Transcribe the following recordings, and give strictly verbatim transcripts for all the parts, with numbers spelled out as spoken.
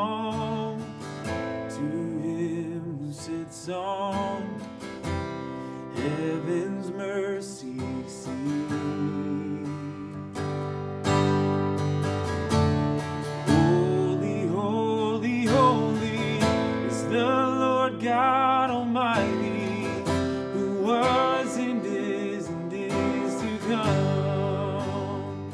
song to him who sits on heaven's mercy seat. Holy, holy, holy is the Lord God Almighty, who was and is and is to come.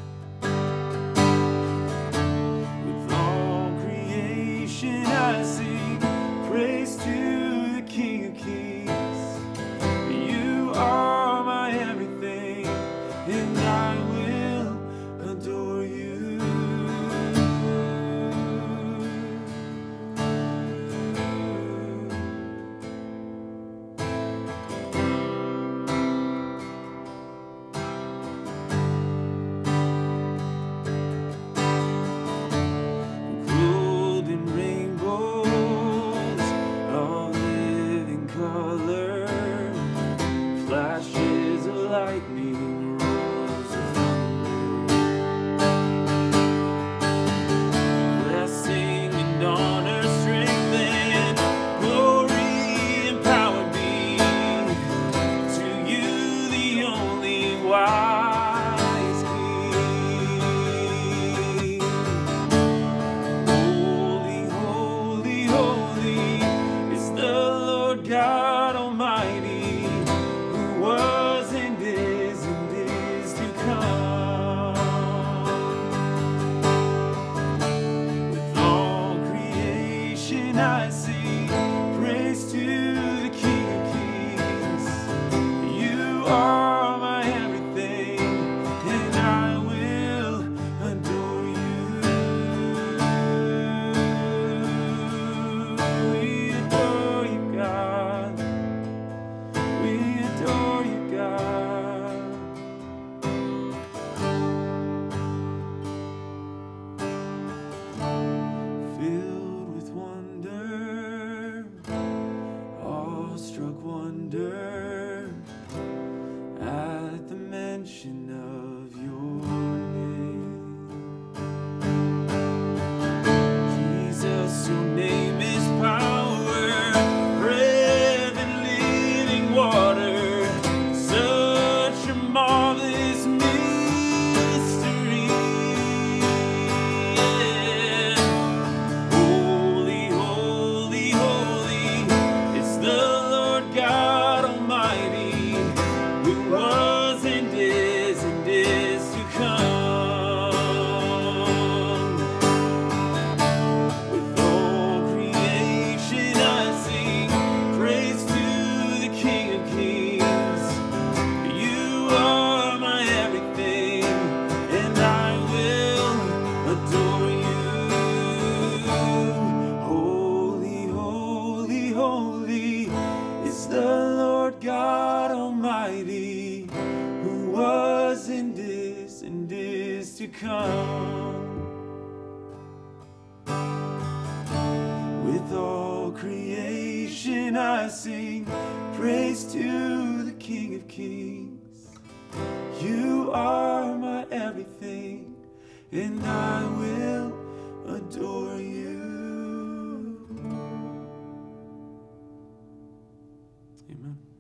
With all creation I sing praise to the King of Kings. You are my everything, and I will adore you. Golden rainbows of living color, flashes of lightning, roars of thunder. Blessing and honor, strength and glory and power be to you, the only wise King. Holy, holy, holy is the Lord God Almighty, who was and is and is to come. With all creation I sing praise to the King of Kings. You are my everything, and I will adore you. We adore you, God. We adore you, God. Filled with wonder, awestruck wonder, at the mention of your name. Jesus, your name is power, breath and living water, such a marvelous mystery. Yeah. Holy, holy, holy is the Lord God Almighty, who was and is and is to come. With all creation I sing praise to the King of Kings. You are my everything, and I will adore you. Holy, holy, holy is the Lord God Almighty, who was and is and is to come. With all creation I sing praise to the King of Kings. You are my everything, and I will adore you. Amen.